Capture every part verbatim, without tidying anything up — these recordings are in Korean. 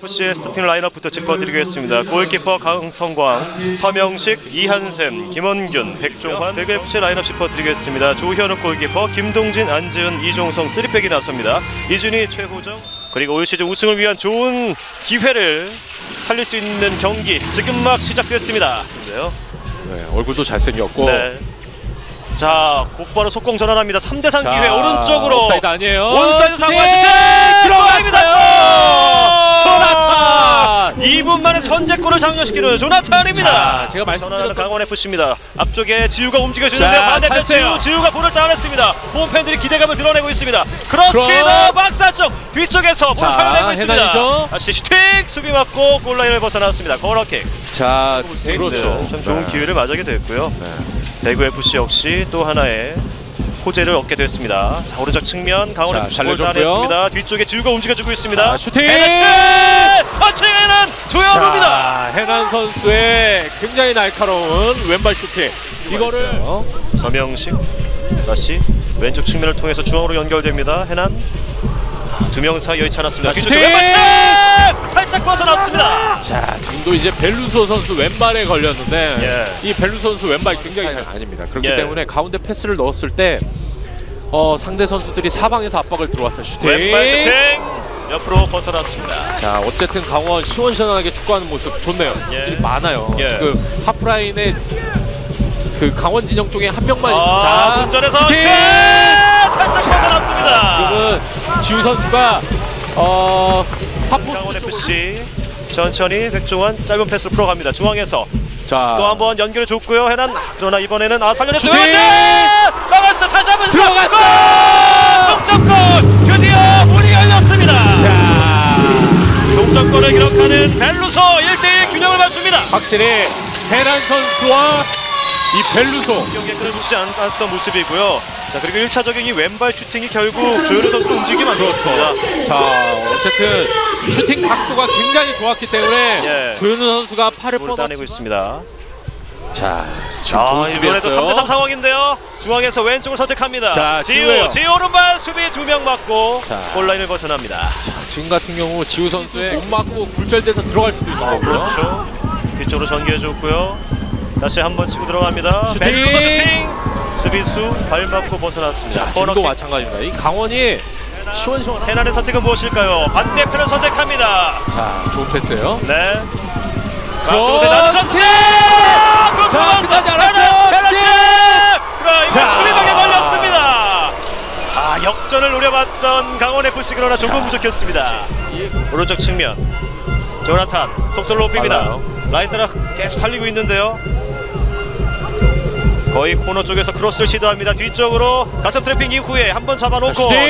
에프씨의 스타팅 라인업부터 짚어드리겠습니다. 골키퍼 강성광, 서명식, 이한샘, 김원균, 백종환. 대구에프씨 라인업 짚어드리겠습니다. 조현욱 골키퍼, 김동진, 안재은, 이종성 쓰리백이 나섭니다. 이준희, 최호정. 그리고 올 시즌 우승을 위한 좋은 기회를 살릴 수 있는 경기 지금 막 시작됐습니다. 네, 얼굴도 잘생겼고. 네. 자, 곧바로 속공 전환합니다. 삼 대 삼 기회 오른쪽으로. 옵사이드 아니에요. 온사이드 상황 슈팅 들어갑니다. 조나탄. 이 분 만에 선제골을 장려시키는 조나탄입니다. 자, 제가 말씀드렸던 강원에프씨입니다. 앞쪽에 지우가 움직여주는데 반대편 지우, 지우가 볼을 따냈습니다. 홈팬들이 기대감을 드러내고 있습니다. 크로스키더 박스 안쪽 뒤쪽에서 볼을 살려내고 있습니다. 해나이죠? 다시 슈팅 수비 맞고 골라인을 벗어났습니다. 코너킥. 자, 그렇죠. 네, 참 좋은 네. 기회를 맞이하게 됐고요. 네. 대구에프씨 역시 또 하나의 호재를 얻게 됐습니다. 자, 오른쪽 측면 강원에프씨 볼 따냈습니다. 뒤쪽에 지우가 움직여주고 있습니다. 자, 슈팅! 터치는 조현우입니다. 해난 선수의 굉장히 날카로운 왼발 슈팅. 이거를 서명식 다시 왼쪽 측면을 통해서 중앙으로 연결됩니다. 해난 두 명 사이 여의치 않았습니다. 뒤쪽 왼발 살짝 벗어났습니다. 자, 지금도 이제 벨루소 선수 왼발에 걸렸는데 예. 이 벨루소 선수 왼발 굉장히 잘 아닙니다. 그렇기 예. 때문에 가운데 패스를 넣었을 때 어, 상대 선수들이 사방에서 압박을 들어왔어요. 슈팅. 왼발 슈팅 옆으로 벗어났습니다. 자, 어쨌든 강원 시원시원하게 축구하는 모습 좋네요. 예. 일이 많아요. 예. 지금 하프라인에 그 강원 진영 쪽에 한 명만 아, 자, 문전에서 슈팅! 살짝 벗어났습니다. 지금은 지우 선수가 어 강원에프씨 천천히 백종환 짧은 패스를 풀어갑니다. 중앙에서 자, 또 한번 연결을 줬고요. 해난 그러나 이번에는 아 살려냈어요. 나갔어. 다시 한번 들어갔어. 동점골 드디어 문이 열렸습니다. 자, 동점골을 기록하는 벨루소 일 대 일 균형을 맞춥니다. 확실히 해난 선수와 이 벨루소 경기에 끊어주지 않았던 모습이고요. 자, 그리고 일 차적인 이 왼발 슈팅이 결국 조현우 선수를 움직이게 만들었습니다. 자, 어쨌든 슈팅 각도가 굉장히 좋았기 때문에 예. 조현우 선수가 팔을 뻗어내고 있습니다. 자, 지금 아, 이번에도 삼 대 삼 상황인데요. 중앙에서 왼쪽을 선택합니다. 자, 지우, 지우 오른발 수비 두 명 맞고 골라인을 벗어납니다. 자, 지금 같은 경우 지우 선수의 못 맞고 굴절돼서 들어갈 수도 있는 거고요. 그렇죠. 뒤쪽으로 전개해줬고요. 다시 한번 치고 들어갑니다. 슈팅! 벨루도 슈팅! 수비수 발 맞고 벗어났습니다. 자, 지금도 마찬가지입니다. 이 강원이 시원시원한 해난의 선택은 무엇일까요? 반대편을 선택합니다. 자, 좋은 패스예요. 네. 크로스! 자, 끝나지 않았죠. 자, 수비방에 걸렸습니다. 아, 역전을 노려봤던 강원에프씨 그러나 조금 부족했습니다. 오른쪽 측면 조나탄 속도를 높입니다. 빨라요. 라인 따라 계속 달리고 있는데요. 거의 코너 쪽에서 크로스를 시도합니다. 뒤쪽으로 가슴 트래핑 이후에 한번 잡아놓고 슈팅!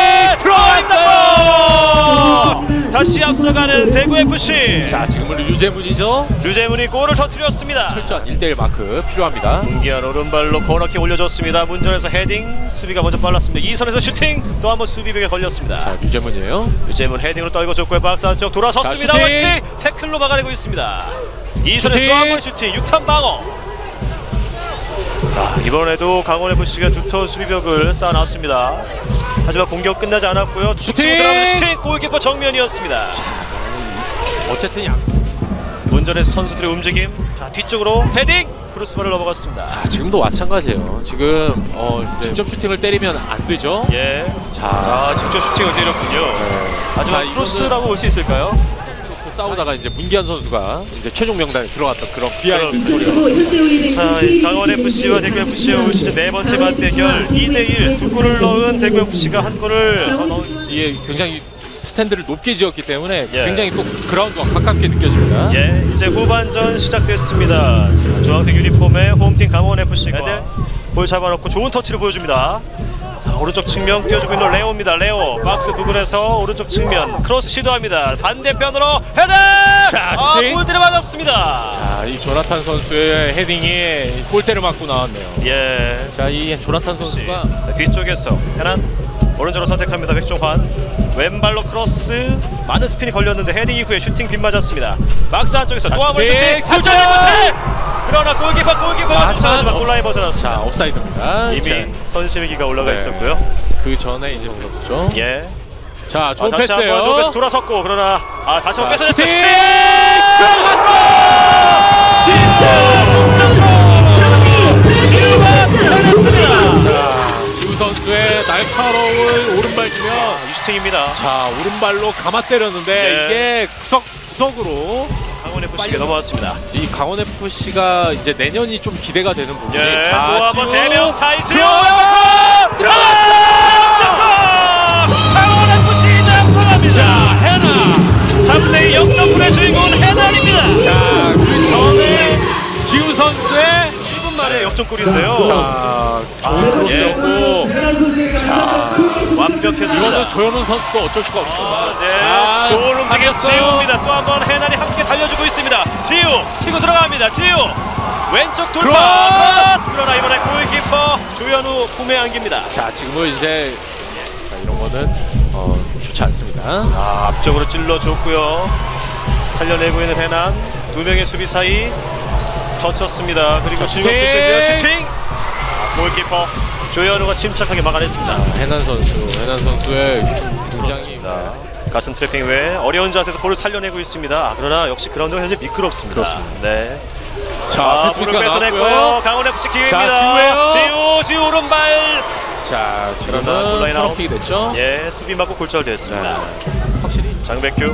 들어갔어요! 다시 앞서가는 대구에프씨. 자, 지금은 류재문이죠. 류재문이 골을 터뜨렸습니다. 철저한 일 대 일 마크 필요합니다. 문기한 오른발로 코너킥 올려줬습니다. 문전에서 헤딩, 수비가 먼저 빨랐습니다. 이선에서 슈팅, 또 한번 수비벽에 걸렸습니다. 자, 류재문이에요. 류재문 헤딩으로 떨궈줬고요. 박스 안쪽 돌아섰습니다. 자, 슈팅! 슈팅! 태클로 막아내고 있습니다. 이선에서 또 한 번 슈팅, 육 탄 방어. 자, 이번에도 강원에프씨가 두터운 수비벽을 쌓아놨습니다. 하지만 공격 끝나지 않았고요. 슈팅! 슈팅! 골키퍼 정면이었습니다. 자, 어쨌든 양 문전에서 선수들의 움직임. 자, 뒤쪽으로 헤딩! 크로스바를 넘어갔습니다. 자, 지금도 마찬가지예요. 지금 어, 직접 슈팅을 때리면 안 되죠. 예. 자, 자 직접 슈팅을 때렸군요. 네. 하지만 크로스라고 볼 수 있을까요? 싸우다가 이제 문기한 선수가 이제 최종 명단에 들어갔던 그런 비하인드 스토리요. 자, 강원에프씨와 대구에프씨의 올 시즌 네 번째 맞대결 이 대 일 두 골을 넣은 대구에프씨가 한 골을 더 넣은 이게 굉장히 스탠드를 높게 지었기 때문에 예. 굉장히 또 그라운드와 가깝게 느껴집니다. 예, 이제 후반전 시작됐습니다. 주황색 유니폼의 홈팀 강원에프씨가 볼 잡아놓고 좋은 터치를 보여줍니다. 자, 오른쪽 측면 뛰어주고 있는 레오입니다. 레오 박스 부근에서 오른쪽 측면 크로스 시도합니다. 반대편으로 헤딩! 자, 아, 골대를 맞았습니다. 자, 이 조나탄 선수의 헤딩이 골대를 맞고 나왔네요. 예. 자, 이 조나탄 선수가 자, 뒤쪽에서 해난 오른쪽으로 선택합니다. 백종환 왼발로 크로스 많은 스핀이 걸렸는데 헤딩 이후에 슈팅 빗맞았습니다. 박스 안쪽에서 또 한 번 슈팅! 슈팅! 그러나 골키퍼 골키퍼가 쫓아가지만 골라인 벗어났습니다. 자, 옵사이드입니다. 이미 자. 선심기가 올라가 네. 있었고요. 그 전에 이제 울었죠. 예. 자, 좋은 아, 다시 패스예요. 한번 좋은 패스 돌아섰고 그러나 아 다시 한번 자, 뺏어냈어요. 슈팅! 슈팅! 지우가 해냈습니다. 자, 지우 선수의 날카로운 오른발 주면 슈팅입니다. 자, 오른발로 감아 때렸는데 예. 이게 구석 구석으로 강원에프씨가 넘어왔습니다. 이 강원 에프씨가 이제 내년이 좀 기대가 되는 부분이 예, 자, 또 한번 지우. 세 명 사이 지우 강원에프씨 장풍합니다. 해나 삼 대 이 역전골의 주인공은 해나입니다. 자, 그 전에 지우 선수의 일 분 만에 역전골인데요. 자, 좋은 크로스였고 자, 완벽했습니다. 이거는 조현우 선수도 어쩔 수가 없습니다. 아, 네. 자, 좋은 움직임 당겼어요. 지우입니다. 또 한 번 해날이 함께 달려주고 있습니다. 지우 치고 들어갑니다. 지우 왼쪽 돌파 크로스! 크로스! 그러나 이번에 골키퍼 조현우 품에 안깁니다. 자, 지금은 이제 자, 이런 거는 어, 좋지 않습니다. 아, 앞쪽으로 찔러줬고요. 살려내고 있는 해난 두 명의 수비 사이 젖혔습니다. 그리고 자, 지금 슈팅! 끝인데요. 슈팅! 아, 골키퍼 조현우가 침착하게 막아냈습니다. 자, 해난 선수, 해난 선수의 굉장히 그렇습니다. 가슴 트래핑 외에 어려운 자세에서 볼을 살려내고 있습니다. 아, 그러나 역시 그라운드가 현재 미끄럽습니다. 그렇습니다. 네. 자, 아, 패스미스가 볼을 뺏어냈고요. 나왔고요. 강원에프씨 자, 기회입니다. 지우예요. 지우, 지우 오른발. 자, 그러나 지금은 골라인 아웃. 코너킥이 됐죠? 예, 수비 맞고 골절됐습니다. 네. 확실히 장백규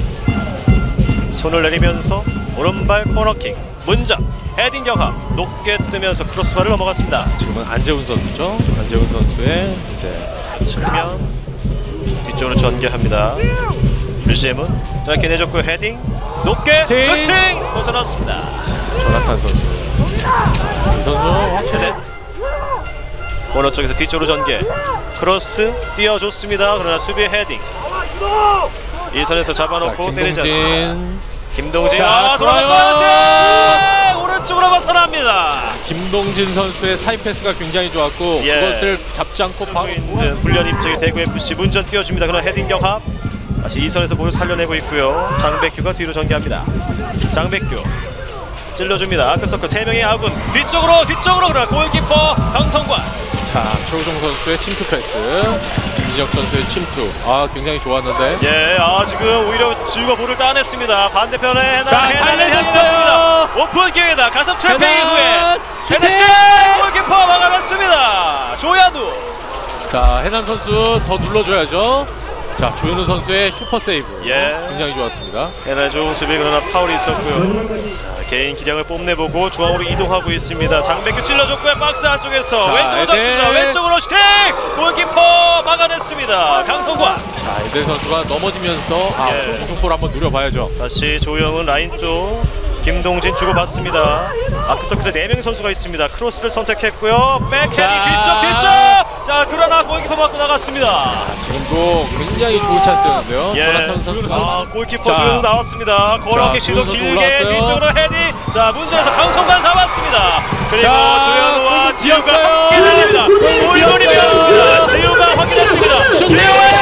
손을 내리면서 오른발 코너킥 문자 헤딩 경합 높게 뜨면서 크로스바를 넘어갔습니다. 지금은 안재훈 선수죠. 안재훈 선수의 이제 측면 뒤쪽으로 전개합니다. 류시엠은 짧게 내줬고 헤딩 높게 팅! 슈팅 벗어났습니다. 조나탄 선수. 이 선수 확실히 최대 코너 쪽에서 뒤쪽으로 전개 크로스 띄워줬습니다. 그러나 수비 헤딩 이 선에서 잡아놓고 자, 때리지 않습니다. 김동진. 김동진 자, 아 좋아요. 돌아가는데 오른쪽으로 벗어납니다. 김동진 선수의 사이 패스가 굉장히 좋았고 예. 그것을 잡지 않고 바로 있는 불련 입장의 대구에프씨 문전 띄워줍니다. 그러나 헤딩 경합 다시 이 선에서 볼을 살려내고 있고요. 장백규가 뒤로 전개합니다. 장백규 찔러줍니다. 아크서클 세 명의 아군 뒤쪽으로 뒤쪽으로 그러나 골키퍼 강성관. 자, 최우종 선수의 침투 패스, 김지혁 선수의 침투. 아, 굉장히 좋았는데. 예, 아 지금 오히려 지우가 볼을 따냈습니다. 반대편에 해나 자, 해나를 잘 향해 내줬어요. 갔습니다. 오픈 기회다. 가슴 트래핑 해나, 이후에 슈팅! 헤나스키 골키퍼 막아냈습니다. 조야두. 자, 해남 선수 더 눌러줘야죠. 자, 조현우 선수의 슈퍼 세이브. 예. 굉장히 좋았습니다. 해나 좋은 수비 그러나 파울이 있었고요. 자, 개인 기량을 뽐내보고 중앙으로 이동하고 있습니다. 장백규 찔러줬고요. 박스 안쪽에서 자, 왼쪽으로 에덴. 잡습니다. 왼쪽으로 슈팅! 골키퍼 막아냈습니다. 강성관. 자, 에덴 선수가 넘어지면서 아, 예. 송송골 한번 누려봐야죠. 다시 조영은 라인 쪽 김동진 주고받습니다. 아크서클에 네 명의 선수가 있습니다. 크로스를 선택했고요. 백헤딩 자. 뒤쪽 뒤쪽. 자 그러나 골키퍼 맞고 나갔습니다. 자, 지금도 굉장히 좋은 찬스였는데요. 예. 조나탄 선수가 아 골키퍼 자. 조영 나왔습니다. 코너킥 자, 시도 조영 선수 길게 올라왔어요. 뒤쪽으로 헤딩. 자 문선에서 강성관 잡았습니다. 그리고 자, 조현우와 골 지우가 뛰었어요. 함께 달립니다. 골 골문이 뛰었어요. 되었습니다. 지우가 확인했습니다. 슈팅!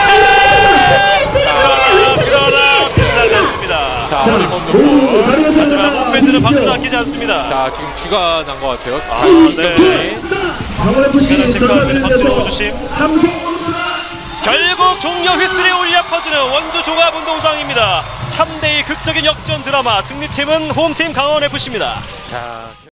그러나 그러나 끝났습니다. 자, 어림없는 볼. 하지만 홈팬들은 박수를 아끼지 않습니다. 자, 지금 쥐가 난 것 같아요. 아, 네. 시간을 체크하고 있는 박진호 주심. 결국 종료 휘슬이 울려 퍼지는 원주 종합운동장입니다. 삼 대 이 극적인 역전 드라마 승리팀은 홈팀 강원에프씨입니다. 자.